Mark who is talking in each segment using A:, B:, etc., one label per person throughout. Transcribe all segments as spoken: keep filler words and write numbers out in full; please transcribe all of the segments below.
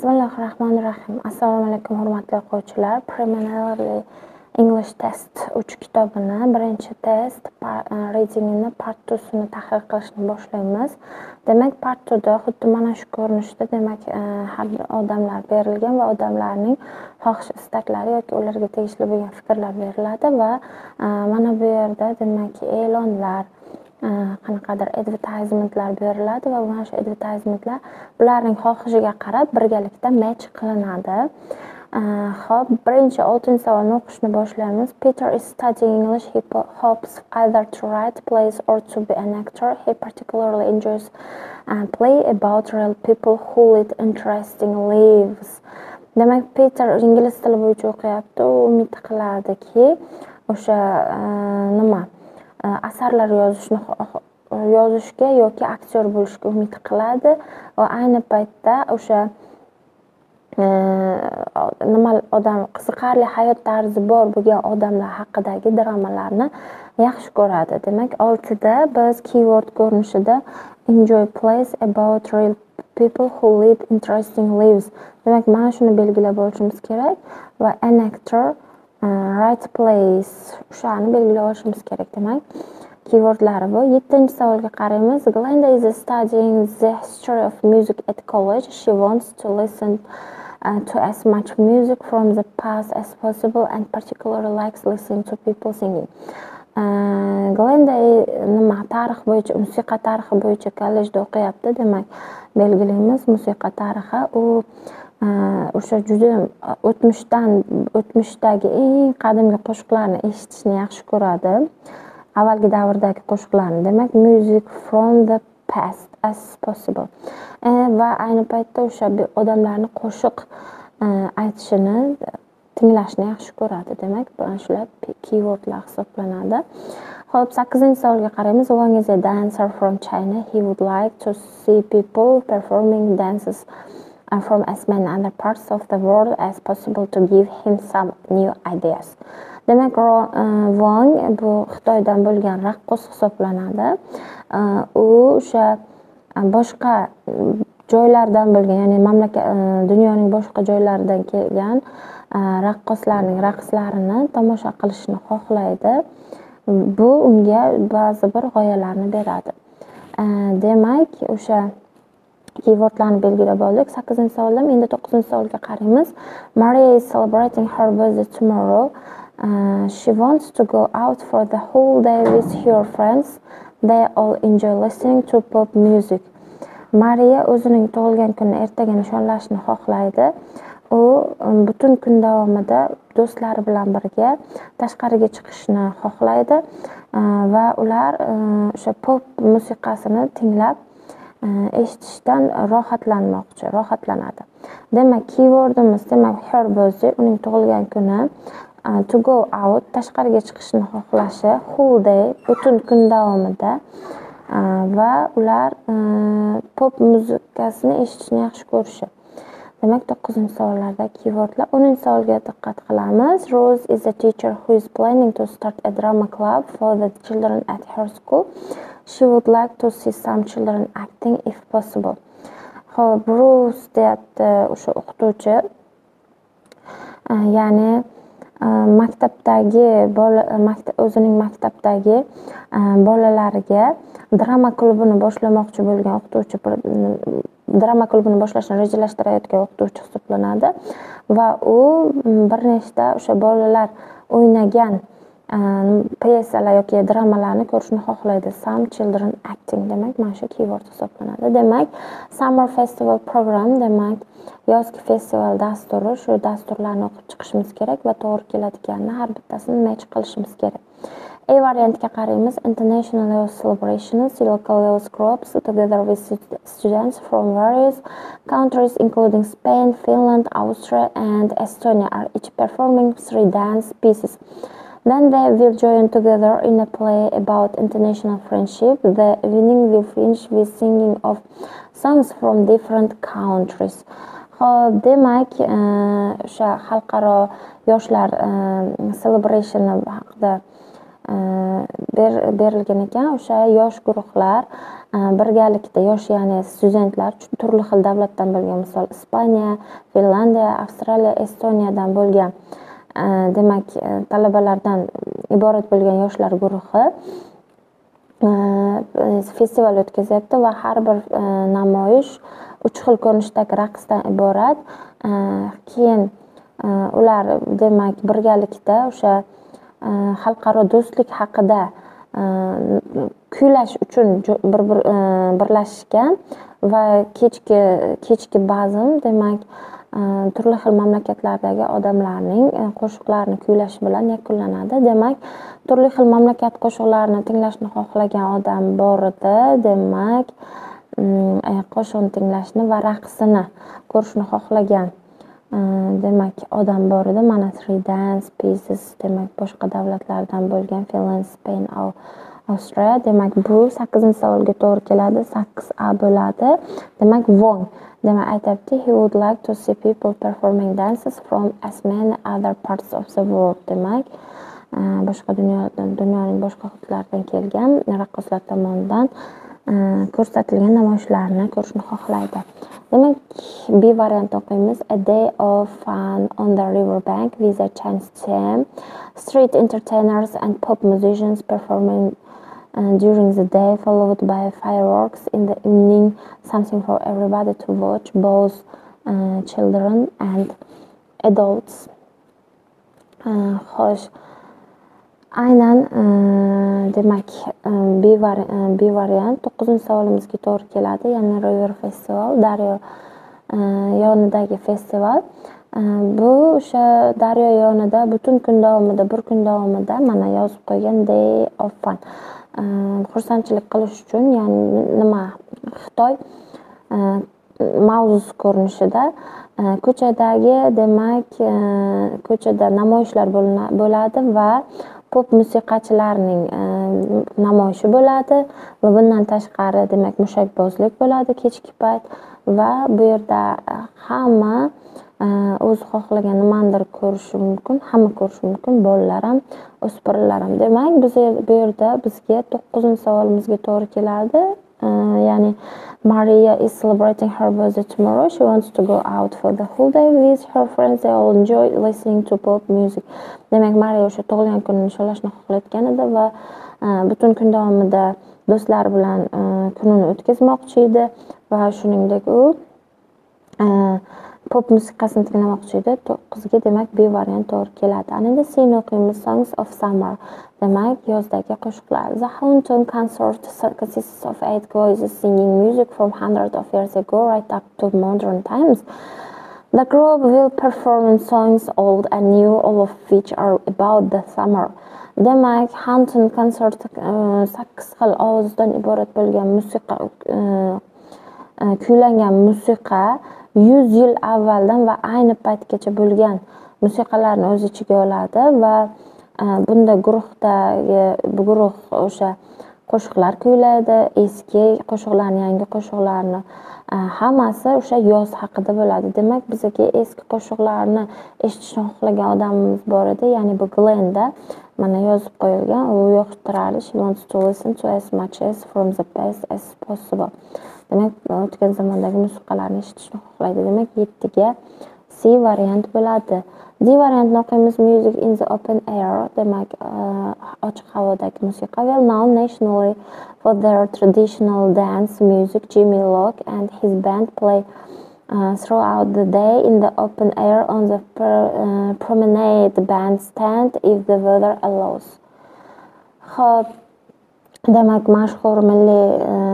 A: Bismillahirrahmanirrahim. Assalomu alaykum hurmatli o'quvchilar. Preliminary English test uch kitobini birinchi test readingini part two sini tahlil qilishni boshlaymiz. Demak, part two da xuddi mana shu ko'rinishda, demak, har bir odamlar berilgan va odamlarning xohish istaklari yoki ularga tegishli bo'lgan fikrlar beriladi va mana bu yerda demak e'lonlar, qanaqadir advertisementlar beriladi va mana shu advertisementlar ularning xohishiga qarab birgalikda match qilinadi. Xo'p, birinchi oltinchi savolni o'qishni boshlaymiz. Peter is studying English. He hopes either to write plays or to be an actor. He particularly enjoys uh, play about real people who lead interesting lives. Demak, Peter ingliz tili bo'yicha o'qiyapti. U umid qiladiki, o'sha nima asarlar yozishni yozishga yoki aktyor bo'lishga umid qiladi va ayni paytda o'sha nima odam qiziqarli hayot tarzi bor bo'lgan odamlar haqidagi dramalarni yaxshi ko'radi. Demak, oltida biz keyword ko'rinishida enjoy plays about real people who lead interesting lives. Demak, mana shuni belgilab olishimiz kerak va an actor write plays shuni belgilab olishimiz kerak. Demak, keywordlari bu. yettinchi savolga qaraymiz. Glenda is studying the history of music at college. She wants to listen uh, to as much music from the past as possible and particularly likes listening to people singing. Uh, Glenda nima tarix bo'yicha, musiqa tarixi bo'yicha kollejda o'qiyapti. Demak, belgilaymiz musiqa tarixi. U o'sha juda o'tmishdan o'tmishdagi eng qadimgi qo'shiqlarni eshitishni yaxshi ko'radi. Avvalgi davrdagi qo'shiqlarni. Demak, music from the past as possible. E, va ayni paytda o'sha odamlarni qo'shiq aytishini, tinglashni yaxshi ko'radi. Demak, mana shular keywordlar hisoblanadi. Xo'p, sakkizinchi savolga qaraymiz. Wang is a dancer from China. He would like to see people performing dances from as many other parts of the world as possible to give him some new ideas. Demak, Wang bu Xitoydan bo'lgan raqqos hisoblanadi. U o'sha boshqa joylardan bo'lgan, ya'ni mamlakat dunyoning boshqa joylaridan kelgan raqqoslarning raqslarini tomosha qilishni xohlaydi. Bu unga ba'zi bir g'oyalarni beradi. Demak, o'sha keywordlarni belgilab oldik. sakkizinchi savoldan endi to'qqizinchi savolga qaraymiz. Maria is celebrating her birthday tomorrow. Uh, she wants to go out for the whole day with her friends. They all enjoy listening to pop music. Maria o'zining tug'ilgan kunini ertaga nishonlashni xohlaydi. U butun kun davomida do'stlari bilan birga tashqariga chiqishni xohlaydi va ular o'sha pop musiqasini tinglab eshitishdan rohatlanmoqchi, rohatlanadi. Demak, keywordimiz demak her birthday, uning tug'ilgan kuni. Uh, to go out, tashqariga chiqishni xohlashi, whole day, butun kun davomida uh, va ular uh, pop muzikasini eshitishni yaxshi ko'rishi. Demak, to'qqizinchi savollarda keywordlar. o'ninchi savolga diqqat qilamiz. Rose is a teacher who is planning to start a drama club for the children at her school. She would like to see some children acting if possible. Xo'p, Rose deyapti o'sha o'qituvchi. Uh, ya'ni maktabdagi bola maktab o'zining maktabdagi bolalariga drama klubini boshlamoqchi bo'lgan o'qituvchi, drama klubini boshlashni rejalashtirayotgan o'qituvchi hisoblanadi va u bir nechta o'sha bolalar o'ynagan pyesalar yoki dramalarni ko'rishni xohlaydi. Some children acting, demak, mana shu keyword hisoblanadi. Demak, summer festival program, demak, yozgi festival dasturi, shu dasturlarni o'qib chiqishimiz kerak va to'g'ri keladiganini har bittasini match qilishimiz kerak. A variantga qaraymiz. International level celebrations, local level groups together with students from various countries including Spain, Finland, Austria and Estonia are each performing three dance pieces. Then they will join together in a play about international friendship. The evening will finish with singing of songs from different countries. Xo'p, demak, o'sha xalqaro yoshlar celebration haqida berilgan ekan. O'sha yosh guruhlar birgalikda, yosh ya'ni studentlar turli xil davlatdan bo'lgan, misol Ispaniya, Finlandiya, Avstraliya, Estoniyadan bo'lgan demak talabalardan iborat bo'lgan yoshlar guruhi festival o'tkazyapti va har bir namoyish uch xil ko'rinishdagi raqsdan iborat. Keyin ular demak birgalikda o'sha xalqaro do'stlik haqida kuylash uchun bir bir birlashishgan va kechki kechki bazm demak turli xil mamlakatlardagi odamlarning qo'shiqlarini kuylashi bilan yakunlanadi. Demak, turli xil mamlakat qo'shiqlarini tinglashni xohlagan odam bor edi. Demak, qo'shiqni tinglashni va raqsini ko'rishni xohlagan demak odam bor edi. Mana Three Dance Pieces demak boshqa davlatlardan bo'lgan Finland, Spain, Australia. Demak, bu sakkizinchi savolga to'g'ri keladi. sakkiz A bo'ladi. Demak, Wong demak aytibdi, he would like to see people performing dances from as many other parts of the world. Demak, boshqa dunyodan, dunyoning boshqa hududlaridan kelgan raqqoslar tomonidan ko'rsatilgan namoyishlarni ko'rishni xohlaydi. Demak, B variantni o'qiymiz. A day of fun on the riverbank with a Chinese theme, street entertainers and pop musicians performing uh, during the day, followed by fireworks in the evening, something for everybody to watch, both uh, children and adults. Uh, xo'sh, aynan demak B variant, B variant to'qqizinchi savolimizga to'g'ri keladi. Ya'ni River Festival, daryo yonidagi festival. Bu o'sha daryo yonida butun kun davomida, bir kun davomida mana yozib qo'ygan Day of Fun. Xursandchilik qilish uchun, ya'ni nima Xitoy mavzusi ko'rinishida ko'chadagi demak ko'chada namoyishlar bo'ladi va pop musiqachilarning namoyishi bo'ladi va bundan tashqari demak mushakbozlik bo'ladi kechki payt va bu yerda hamma o'zi xohlagan nimanidir ko'rishi mumkin, hamma ko'rishi mumkin, bolalar ham, o'spirinlar ham. Demak, biz bu yerda bizga to'qqizinchi savolimizga to'g'ri keladi. Ya'ni Maria is celebrating her birthday tomorrow. She wants to go out for the whole day with her friends. They all enjoy listening to pop music. Demak, Maria o'sha tug'ilgan kunini nishonlashni xohlayotgan edi va butun kun davomida do'stlari bilan kunini o'tkazmoqchi edi va shuningdek u pop musiqasini tinglamoqchi edi. to'qqizga demak B variant to'g'ri keladi. Ana endi C'ni o'qiymiz. Songs of Summer. Demak, yozdagi qo'shiqlar. The Haunton concert consists of eight voices singing music from hundreds of years ago right up to modern times. The group will perform songs old and new, all of which are about the summer. Demak, Haunton concert sakkiz xil ovozdan iborat bo'lgan musiqa, kuylangan musiqa yuz yil avvaldan va ayni paytgacha bo'lgan musiqalarni o'z ichiga oladi va bunda guruhdagi bu guruh o'sha qo'shiqlar kuylaydi, eski qo'shiqlarni, yangi qo'shiqlarni hammasi o'sha yoz haqida bo'ladi. Demak, bizga eski qo'shiqlarni eshitishni xohlagan odamimiz bor edi, ya'ni bu Glenda mana yozib qo'yilgan, u yoqtiradi. She wants to listen to as much as from the past as possible. Demak, o'tgan zamondagi musiqalarni eshitishni xohlaydi. Demak, yettiga C variant bo'ladi. D variantni o'qiymiz. Music in the open air. Demak, ochiq havodagi musiqa. Well known nationally for their traditional dance music, Jimmy Locke and his band play uh, throughout the day in the open air on the per, uh, promenade bandstand if the weather allows. Xo'p, demak, mashhur milliy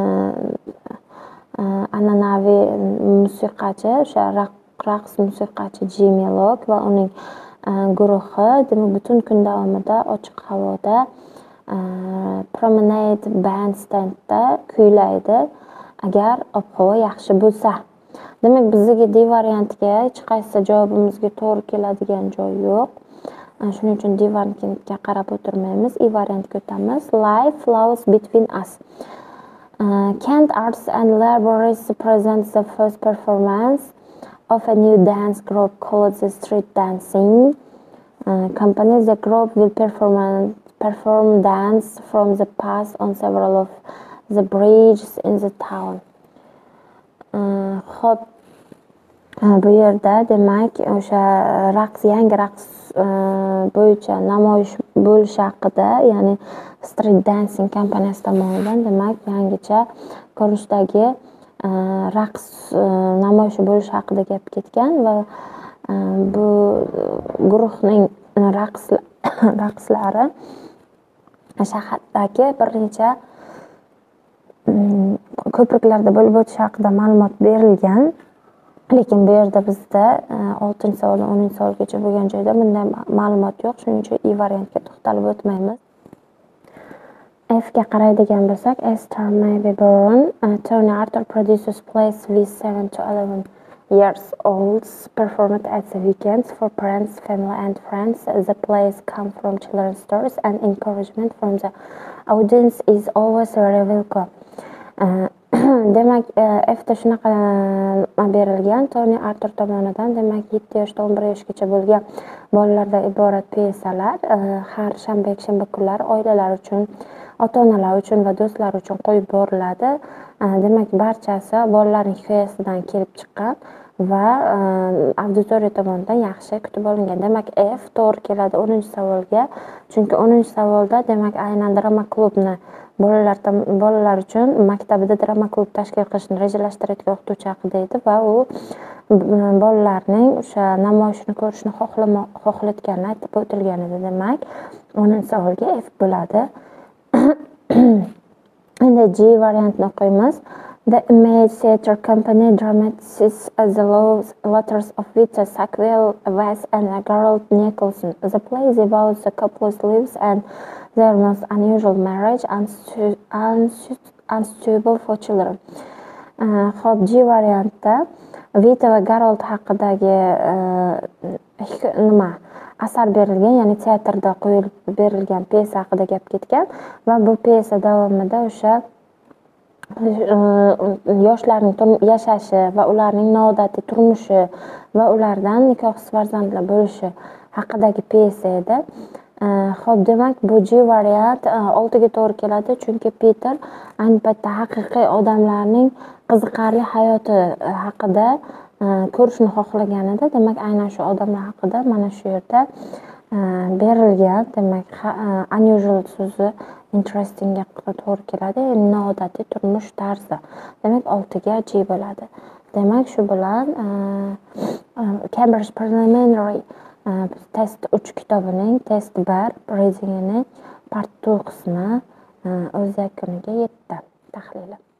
A: an'anaviy musiqachi, o'sha raqs musiqachi Jimmy Locke va uning guruhi demak butun kun davomida ochiq havoda promenade bandstandda kuylaydi agar ob-havo yaxshi bo'lsa. Demak, bizga D variantiga hech qaysi javobimizga to'g'ri keladigan joy yo'q. Shuning uchun D variantiga qarab o'tirmaymiz. E variantga o'tamiz. Life flows between us. Uh, Kent Arts and Libraries presents the first performance of a new dance group called the Street Dancing uh, Company. The group will perform, perform dance from the past on several of the bridges in the town. Xo'p, bu yerda demak o'sha raqs, yangi raqs bo'yicha namoyish bo'lishi haqida, ya'ni Street Dancing kompaniyasi tomonidan demak yangicha ko'rinishdagi raqs namoyishi bo'lishi haqida gap ketgan va bu guruhning raqs raqslari shahardagi bir necha ko'priklarda bo'lib o'tishi haqida ma'lumot berilgan. Lekin bu yerda bizda oltinchi savoldan o'ninchi savolgacha bo'lgan joyda bunday ma'lumot yo'q. Shuning uchun I variantga to'xtalib o'tmaymiz. F ga qaraydigan bo'lsak, Esther may be born. Tony Arthur produces plays with seven to eleven years olds performed at the weekends for parents, family and friends. The plays come from children's stories and encouragement from the audience is always very welcome. Demak, Fda shunaqa berilgan. Tony Arthur tomonidan demak yetti yoshdan o'n bir yoshgacha bo'lgan bolalardan iborat pyesalar har shanba, yakshanba kunlari oilalar uchun, ota-onalar uchun va do'stlar uchun qo'yib boriladi. Demak, barchasi bolalarning hikoyasidan kelib chiqqan va auditoriya tomonidan yaxshi kutib olingan. Demak, F to'g'ri keladi o'ninchi savolga. Chunki o'ninchi savolda demak aynan drama klubni bolalar bolalar uchun maktabida drama klub tashkil qilishni rejalashtirayotgan o'qituvchi haqida edi va u bolalarning o'sha namoyishini ko'rishni xohlayotganini aytib o'tilgan edi. Demak, o'ninchi savolga F bo'ladi. Endi G variantini o'qiymiz. The Image Theatre Company dramatizes the letters of Vita Sackville West and Gerald Nicholson. The play is about the couple's lives and their most unusual marriage, unsuitable for children. Xo'p, G variantda Vita va Gerald haqidagi nima asar berilgan, ya'ni teatrda qo'yilib berilgan pyesa haqida gap ketgan va bu pyesa davomida o'sha yoshlarning yashashi va ularning noodatiy turmushi va ulardan nikohsiz farzandlar bo'lishi haqidagi pyesa edi. Xo'p, demak bu G variant oltiga to'g'ri keladi, chunki Peter ayni paytda haqiqiy odamlarning qiziqarli hayoti haqida ko'rishni xohlagan edi. Demak, aynan shu odamlar haqida mana shu yerda berilgan. Demak, unusual so'zi interestingga to'g'ri keladi, noodatiy turmush tarzi. Demak, oltiga G bo'ladi. Demak, shu bilan Cambridge Preliminary test uch kitobining test bir readingini part ikki qismi o'z yakuniga yetdi. Tahlili.